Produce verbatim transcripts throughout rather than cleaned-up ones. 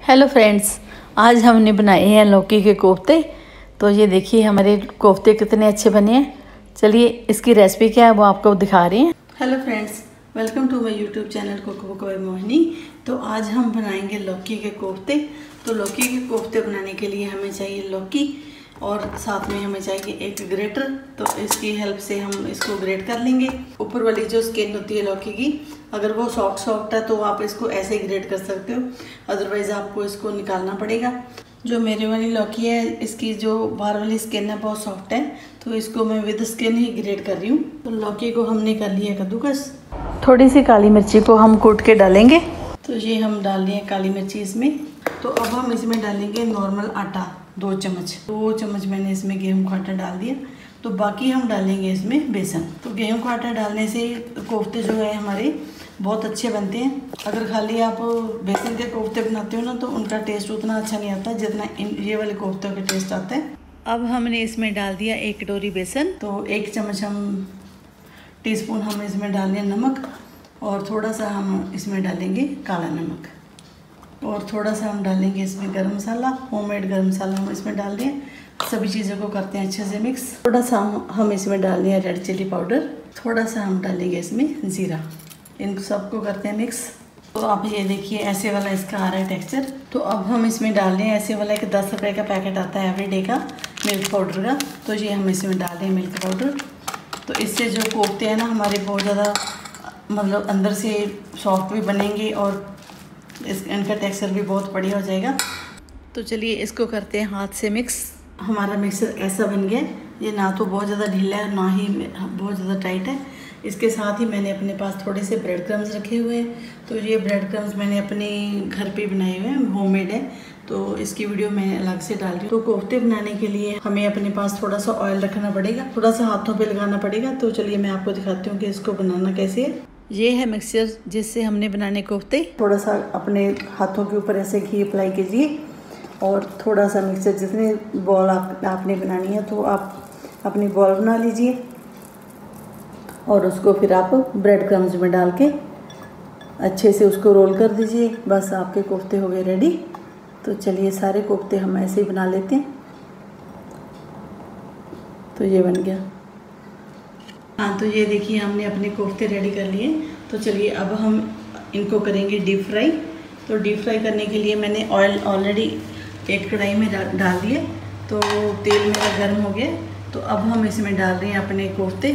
Hello friends, आज हमने बनाए हैं लौकी के कोफ्ते। तो ये देखिए हमारे कोफ्ते कितने अच्छे बने हैं। चलिए इसकी रेसिपी क्या है वो आपको दिखा रही हैं। Hello friends, welcome to my YouTube channel cook book by Mohini. तो आज हम बनाएंगे लौकी के कोफ्ते। तो लौकी के कोफ्ते बनाने के लिए हमें चाहिए लौकी और साथ में हमें चाहिए एक ग्रेटर। तो इसकी हेल्प से हम इसको ग्रेट कर लेंगे। ऊपर वाली जो स्किन होती है लौकी की, अगर वो सॉफ्ट सॉफ्ट है तो आप इसको ऐसे ही ग्रेट कर सकते हो, अदरवाइज़ आपको इसको निकालना पड़ेगा। जो मेरे वाली लौकी है इसकी जो बाहर वाली स्किन है बहुत सॉफ्ट है, तो इसको मैं विद स्किन ही ग्रेट कर रही हूँ। तो लौकी को हमने कर लिया कद्दूकस। थोड़ी सी काली मिर्ची को हम कूट के डालेंगे। तो ये हम डाल रहे हैं काली मिर्ची इसमें। तो अब हम इसमें डालेंगे नॉर्मल आटा, दो चम्मच दो चम्मच मैंने इसमें गेहूं का आटा डाल दिया। तो बाकी हम डालेंगे इसमें बेसन। तो गेहूं का आटा डालने से कोफ्ते जो है हमारे बहुत अच्छे बनते हैं। अगर खाली आप बेसन के कोफ्ते बनाते हो ना तो उनका टेस्ट उतना अच्छा नहीं आता जितना इन ये वाले कोफ्तों का टेस्ट आता है। अब हमने इसमें डाल दिया एक कटोरी बेसन। तो एक चम्मच हम टीस्पून हम इसमें डाल दें नमक, और थोड़ा सा हम इसमें डालेंगे काला नमक, और थोड़ा सा हम डालेंगे इसमें गरम मसाला, होममेड गरम मसाला हम इसमें डाल दें। सभी चीज़ों को करते हैं अच्छे से मिक्स। थोड़ा सा हम इसमें डाल दें रेड चिली पाउडर, थोड़ा सा हम डालेंगे इसमें ज़ीरा। इन सबको करते हैं मिक्स। तो आप ये देखिए ऐसे वाला इसका आ रहा है टेक्सचर। तो अब हम इसमें डाल दें ऐसे वाला एक दस रुपये का पैकेट आता है एवरीडे का मिल्क पाउडर का। तो ये हम इसमें डाल दें मिल्क पाउडर। तो इससे जो कोफ्ते हैं ना हमारे बहुत ज़्यादा मतलब अंदर से सॉफ्ट भी बनेंगे और इस इनका टेक्सचर भी बहुत बढ़िया हो जाएगा। तो चलिए इसको करते हैं हाथ से मिक्स। हमारा मिक्सर ऐसा बन गया, ये ना तो बहुत ज़्यादा ढीला है ना ही बहुत ज़्यादा टाइट है। इसके साथ ही मैंने अपने पास थोड़े से ब्रेड क्रम्स रखे हुए हैं। तो ये ब्रेड क्रम्स मैंने अपने घर पे बनाए हुए हैं, होममेड है। तो इसकी वीडियो मैं अलग से डाल रही हूँ। तो कोफ्ते बनाने के लिए हमें अपने पास थोड़ा सा ऑयल रखना पड़ेगा, थोड़ा सा हाथों पे लगाना पड़ेगा। तो चलिए मैं आपको दिखाती हूँ कि इसको बनाना कैसे है। ये है मिक्सचर जिससे हमने बनाने कोफ्ते। थोड़ा सा अपने हाथों के ऊपर ऐसे घी अप्लाई कीजिए, और थोड़ा सा मिक्सचर जितने बॉल आप, आपने बनानी है तो आप अपनी बॉल बना लीजिए, और उसको फिर आप ब्रेड क्रम्स में डाल के अच्छे से उसको रोल कर दीजिए। बस आपके कोफ्ते हो गए रेडी। तो चलिए सारे कोफ्ते हम ऐसे ही बना लेते हैं। तो ये बन गया। हाँ, तो ये देखिए हमने अपने कोफ्ते रेडी कर लिए। तो चलिए अब हम इनको करेंगे डीप फ्राई। तो डीप फ्राई करने के लिए मैंने ऑयल ऑलरेडी एक कढ़ाई में डाल दिया। तो तेल मेरा गर्म हो गया। तो अब हम इसमें डाल रहे हैं अपने कोफ्ते।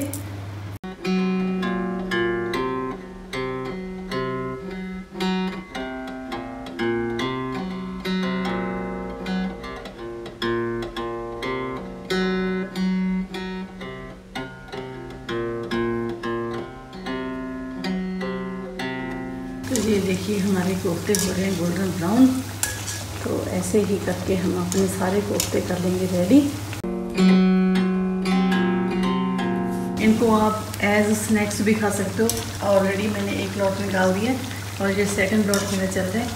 तो ये देखिए हमारे कोफ्ते हो रहे हैं गोल्डन ब्राउन। तो ऐसे ही करके हम अपने सारे कोफ्ते कर लेंगे रेडी। इनको आप एज स्नैक्स भी खा सकते हो। ऑलरेडी मैंने एक लॉट निकाल दिया और ये सेकंड लॉट मेरा चल रहा है।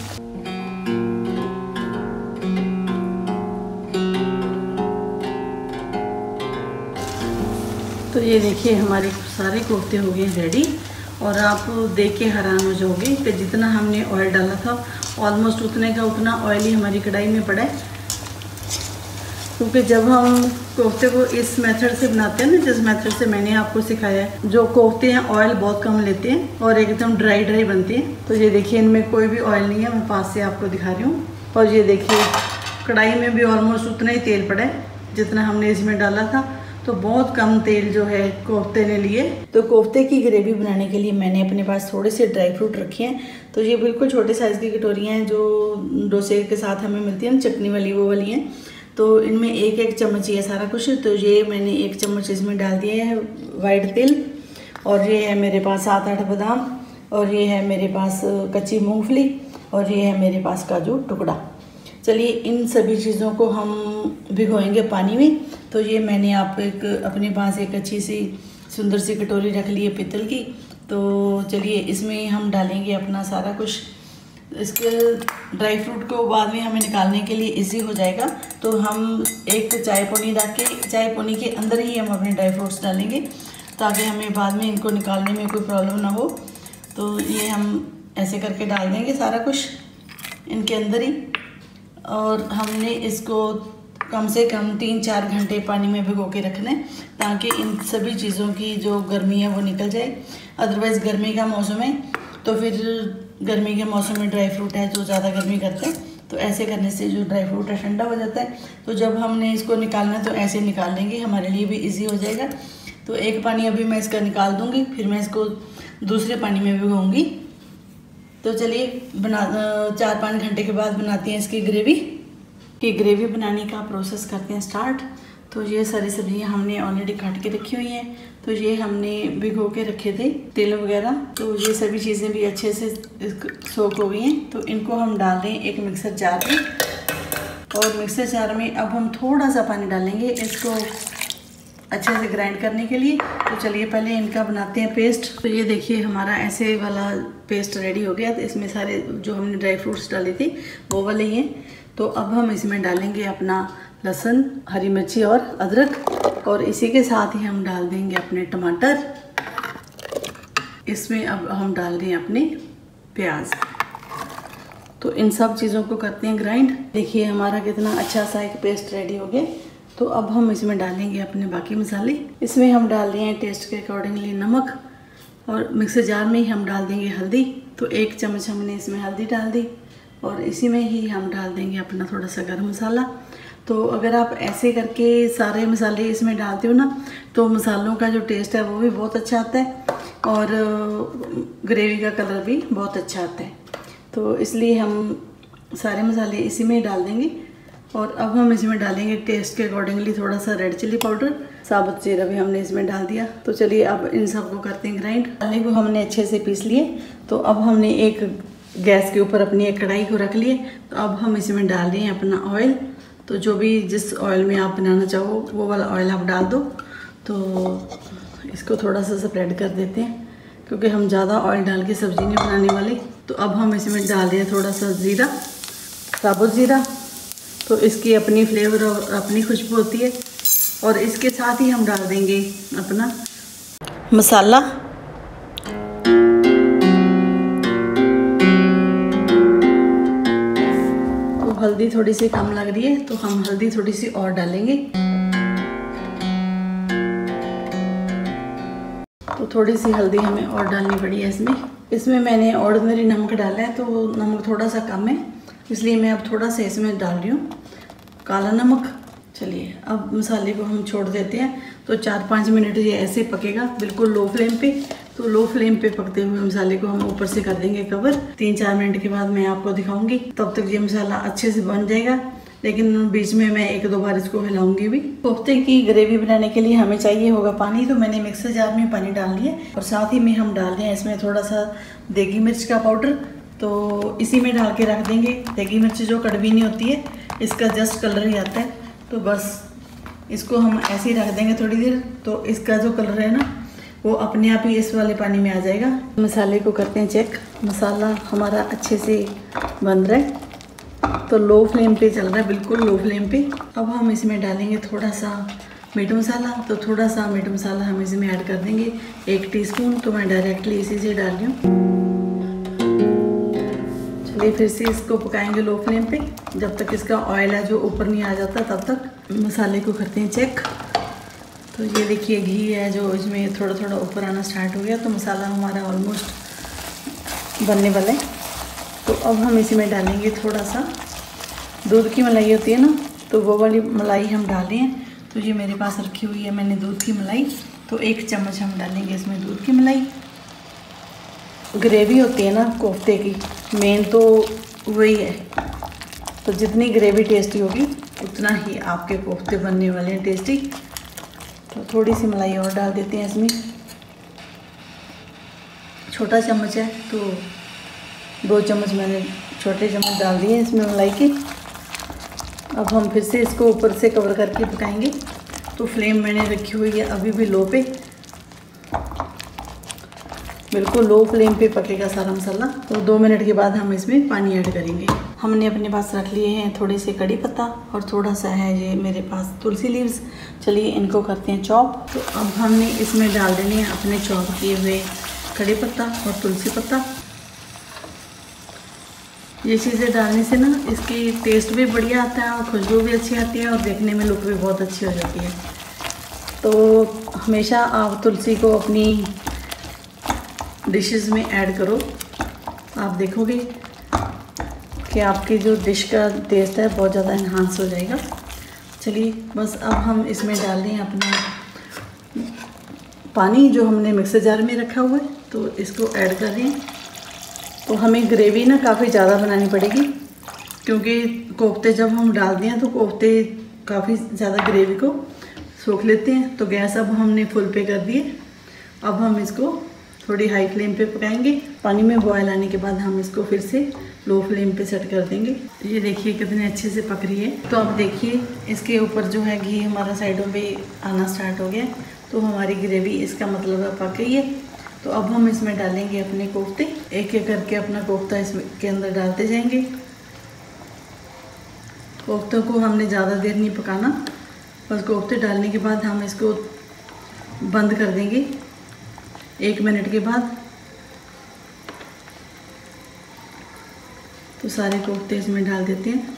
तो ये देखिए हमारे सारे कोफ्ते हो गए रेडी। और आप देख के हैरान हो जाओगे कि जितना हमने ऑयल डाला था ऑलमोस्ट उतने का उतना ऑयल ही हमारी कढ़ाई में पड़ा है। क्योंकि जब हम कोफ्ते को इस मेथड से बनाते हैं ना, जिस मेथड से मैंने आपको सिखाया है, जो कोफ्ते हैं ऑयल बहुत कम लेते हैं और एकदम ड्राई ड्राई बनते हैं। तो ये देखिए इनमें कोई भी ऑयल नहीं है, मैं पास से आपको दिखा रही हूँ। और ये देखिए कढ़ाई में भी ऑलमोस्ट उतना ही तेल पड़ा है जितना हमने इसमें डाला था। तो बहुत कम तेल जो है कोफ्ते ने लिए। तो कोफ्ते की ग्रेवी बनाने के लिए मैंने अपने पास थोड़े से ड्राई फ्रूट रखे हैं। तो ये बिल्कुल छोटे साइज़ की कटोरियाँ हैं जो डोसे के साथ हमें मिलती हैं, चटनी वाली वो वाली हैं। तो इनमें एक एक चम्मच ही है सारा कुछ। तो ये मैंने एक चम्मच इसमें डाल दिया है वाइट तिल, और ये है मेरे पास सात आठ बादाम, और ये है मेरे पास कच्ची मूँगफली, और ये है मेरे पास काजू टुकड़ा। चलिए इन सभी चीज़ों को हम भिगोएंगे पानी में। तो ये मैंने आप एक अपने पास एक अच्छी सी सुंदर सी कटोरी रख ली है पीतल की। तो चलिए इसमें हम डालेंगे अपना सारा कुछ। इसके ड्राई फ्रूट को बाद में हमें निकालने के लिए इजी हो जाएगा। तो हम एक चाय पोनी डाल के चाय पोनी के अंदर ही हम अपने ड्राई फ्रूट्स डालेंगे, ताकि हमें बाद में इनको निकालने में कोई प्रॉब्लम ना हो। तो ये हम ऐसे करके डाल देंगे सारा कुछ इनके अंदर ही। और हमने इसको कम से कम तीन चार घंटे पानी में भिगो के रखना है ताकि इन सभी चीज़ों की जो गर्मी है वो निकल जाए। अदरवाइज़ गर्मी का मौसम है तो फिर गर्मी के मौसम में ड्राई फ्रूट है जो ज़्यादा गर्मी करते हैं, तो ऐसे करने से जो ड्राई फ्रूट है ठंडा हो जाता है। तो जब हमने इसको निकालना है तो ऐसे निकाल लेंगे, हमारे लिए भी इजी हो जाएगा। तो एक पानी अभी मैं इसका निकाल दूँगी, फिर मैं इसको दूसरे पानी में भिगोऊँगी। तो चलिए बना चार पाँच घंटे के बाद बनाते हैं इसकी ग्रेवी की ग्रेवी बनाने का प्रोसेस करते हैं स्टार्ट। तो ये सारी सब्जियां हमने ऑलरेडी काट के रखी हुई हैं। तो ये हमने भिगो के रखे थे तेल वगैरह, तो ये सभी चीज़ें भी अच्छे से सोख हो गई हैं। तो इनको हम डाल दें एक मिक्सर जार में, और मिक्सर जार में अब हम थोड़ा सा पानी डालेंगे इसको अच्छे से ग्राइंड करने के लिए। तो चलिए पहले इनका बनाते हैं पेस्ट। तो ये देखिए हमारा ऐसे वाला पेस्ट रेडी हो गया। तो इसमें सारे जो हमने ड्राई फ्रूट्स डाले थे वो वाले ही हैं। तो अब हम इसमें डालेंगे अपना लहसुन, हरी मिर्ची और अदरक, और इसी के साथ ही हम डाल देंगे अपने टमाटर। इसमें अब हम डाल दें अपने प्याज। तो इन सब चीज़ों को करते हैं ग्राइंड। देखिए हमारा कितना अच्छा सा एक पेस्ट रेडी हो गया। तो अब हम इसमें डालेंगे अपने बाकी मसाले। इसमें हम डाल रहे हैं टेस्ट के अकॉर्डिंगली नमक, और मिक्सर जार में ही हम डाल देंगे हल्दी। तो एक चम्मच हमने इसमें हल्दी डाल दी, और इसी में ही हम डाल देंगे अपना थोड़ा सा गरम मसाला। तो अगर आप ऐसे करके सारे मसाले इसमें डालते हो ना, तो मसालों का जो टेस्ट है वो भी बहुत अच्छा आता है, और ग्रेवी का कलर भी बहुत अच्छा आता है। तो इसलिए हम सारे मसाले इसी में ही डाल देंगे। और अब हम इसमें डालेंगे टेस्ट के अकॉर्डिंगली थोड़ा सा रेड चिली पाउडर, साबुत जीरा भी हमने इसमें डाल दिया। तो चलिए अब इन सबको करते हैं ग्राइंड। मसाले को हमने अच्छे से पीस लिए। तो अब हमने एक गैस के ऊपर अपनी एक कढ़ाई को रख लिए। तो अब हम इसमें डाल रहे हैं अपना ऑयल। तो जो भी जिस ऑयल में आप बनाना चाहो वो वाला ऑयल आप डाल दो। तो इसको थोड़ा सा स्प्रेड कर देते हैं क्योंकि हम ज़्यादा ऑयल डाल के सब्ज़ी नहीं बनाने वाले। तो अब हम इसमें डाल रहे हैं थोड़ा सा ज़ीरा, साबुत ज़ीरा। तो इसकी अपनी फ्लेवर और अपनी खुशबू होती है। और इसके साथ ही हम डाल देंगे अपना मसाला। तो हल्दी थोड़ी सी कम लग रही है तो हम हल्दी थोड़ी सी और डालेंगे। तो थोड़ी सी हल्दी हमें और डालनी पड़ी है इसमें। इसमें मैंने ऑर्डिनरी नमक डाला है, तो नमक थोड़ा सा कम है, इसलिए मैं अब थोड़ा सा इसमें डाल रही हूँ काला नमक। चलिए अब मसाले को हम छोड़ देते हैं। तो चार पाँच मिनट ये ऐसे पकेगा बिल्कुल लो फ्लेम पे। तो लो फ्लेम पे पकते हुए मसाले को हम ऊपर से कर देंगे कवर। तीन चार मिनट के बाद मैं आपको दिखाऊंगी, तब तक ये मसाला अच्छे से बन जाएगा, लेकिन बीच में मैं एक दो बार इसको हिलाऊंगी भी। कोफ्ते की ग्रेवी बनाने के लिए हमें चाहिए होगा पानी। तो मैंने मिक्सर जार में पानी डाल लिया, और साथ ही में हम डाल रहे हैं इसमें थोड़ा सा देगी मिर्च का पाउडर। तो इसी में डाल के रख देंगे। देगी मिर्च जो कड़वी नहीं होती है, इसका जस्ट कलर ही आता है। तो बस इसको हम ऐसे ही रख देंगे थोड़ी देर। तो इसका जो कलर है ना वो अपने आप ही इस वाले पानी में आ जाएगा। मसाले को करते हैं चेक। मसाला हमारा अच्छे से बन रहा है। तो लो फ्लेम पे चल रहा है, बिल्कुल लो फ्लेम पे। अब हम इसमें डालेंगे थोड़ा सा मीट मसाला। तो थोड़ा सा मीट मसाला हम इसमें ऐड कर देंगे, एक टीस्पून। तो मैं डायरेक्टली इसी से डाल रही हूँ। चलिए फिर से इसको पकाएंगे लो फ्लेम पे जब तक इसका ऑयल है जो ऊपर नहीं आ जाता, तब तक मसाले को करते हैं चेक। तो ये देखिए घी है जो इसमें थोड़ा थोड़ा ऊपर आना स्टार्ट हो गया। तो मसाला हमारा ऑलमोस्ट बनने वाला है। तो अब हम इसमें डालेंगे थोड़ा सा दूध की मलाई होती है ना, तो वो वाली मलाई हम डाल रहे हैं। तो ये मेरे पास रखी हुई है मैंने दूध की मलाई। तो एक चम्मच हम डालेंगे इसमें दूध की मलाई। ग्रेवी होती है ना कोफ्ते की, मेन तो वही है। तो जितनी ग्रेवी टेस्टी होगी उतना ही आपके कोफ्ते बनने वाले हैं टेस्टी। तो थोड़ी सी मलाई और डाल देते हैं इसमें। छोटा चम्मच है तो दो चम्मच मैंने छोटे चम्मच डाल दिए इसमें मलाई के। अब हम फिर से इसको ऊपर से कवर करके पकाएंगे। तो फ्लेम मैंने रखी हुई है अभी भी लो पे, बिल्कुल लो फ्लेम पे पकेगा सारा मसाला। तो दो मिनट के बाद हम इसमें पानी ऐड करेंगे। हमने अपने पास रख लिए हैं थोड़े से कड़ी पत्ता, और थोड़ा सा है ये मेरे पास तुलसी लीव्स। चलिए इनको करते हैं चॉप। तो अब हमने इसमें डाल देने हैं अपने चॉप किए हुए कड़ी पत्ता और तुलसी पत्ता। ये चीज़ें डालने से ना इसकी टेस्ट भी बढ़िया आता है और खुशबू भी अच्छी आती है और देखने में लुक भी बहुत अच्छी हो जाती है। तो हमेशा आप तुलसी को अपनी डिशेस में ऐड करो, आप देखोगे कि आपकी जो डिश का टेस्ट है बहुत ज़्यादा इन्हांस हो जाएगा। चलिए बस अब हम इसमें डाल दें अपना पानी जो हमने मिक्सर जार में रखा हुआ है, तो इसको ऐड कर दें। तो हमें ग्रेवी ना काफ़ी ज़्यादा बनानी पड़ेगी, क्योंकि कोफ्ते जब हम डालते हैं तो कोफ्ते काफ़ी ज़्यादा ग्रेवी को सोख लेते हैं। तो गैस अब हमने फुल पे कर दिए। अब हम इसको थोड़ी हाई फ्लेम पे पकाएंगे। पानी में बॉयल आने के बाद हम इसको फिर से लो फ्लेम पे सेट कर देंगे। ये देखिए कितने अच्छे से पक रही है। तो अब देखिए इसके ऊपर जो है घी हमारा साइडों पे आना स्टार्ट हो गया, तो हमारी ग्रेवी इसका मतलब है पक गई है। तो अब हम इसमें डालेंगे अपने कोफ्ते, एक एक करके अपना कोफ्ता इसके अंदर डालते जाएंगे। कोफ्तों को हमने ज़्यादा देर नहीं पकाना, बस कोफ्ते डालने के बाद हम इसको बंद कर देंगे एक मिनट के बाद। तो सारे कोफ्ते इसमें डाल देते हैं।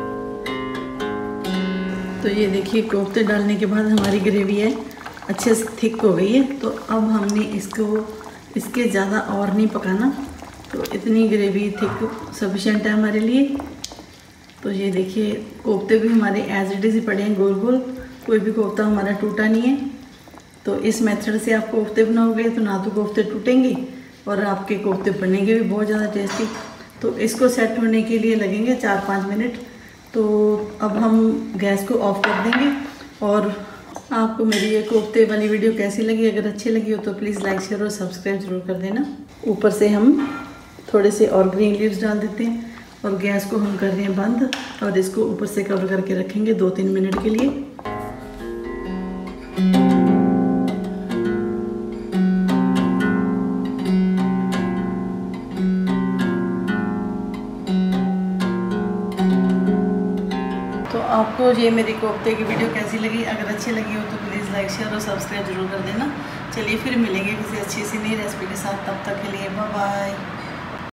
तो ये देखिए कोफ्ते डालने के बाद हमारी ग्रेवी है अच्छे से थिक हो गई है। तो अब हमने इसको इसके ज़्यादा और नहीं पकाना, तो इतनी ग्रेवी थिक सफिशेंट है हमारे लिए। तो ये देखिए कोफ्ते भी हमारे एज इट इज़ पड़े हैं गोल गोल, कोई भी कोफ्ता हमारा टूटा नहीं है। तो इस मेथड से आप कोफ्ते बनाओगे तो ना तो कोफ्ते टूटेंगे और आपके कोफ्ते बनेंगे भी बहुत ज़्यादा टेस्टी। तो इसको सेट होने के लिए लगेंगे चार पाँच मिनट। तो अब हम गैस को ऑफ कर देंगे। और आपको मेरी ये कोफ्ते वाली वीडियो कैसी लगी? अगर अच्छी लगी हो तो प्लीज़ लाइक शेयर और सब्सक्राइब जरूर कर देना। ऊपर से हम थोड़े से और ग्रीन लीव्स डाल देते हैं और गैस को हम कर रहे हैं बंद और इसको ऊपर से कवर करके रखेंगे दो तीन मिनट के लिए। तो आपको ये मेरी कोफ्ते की वीडियो कैसी लगी? अगर अच्छी लगी हो तो प्लीज़ लाइक शेयर और सब्सक्राइब जरूर कर देना। चलिए फिर मिलेंगे किसी अच्छी सी नई रेसिपी के साथ, तब तक के लिए बाय बाय।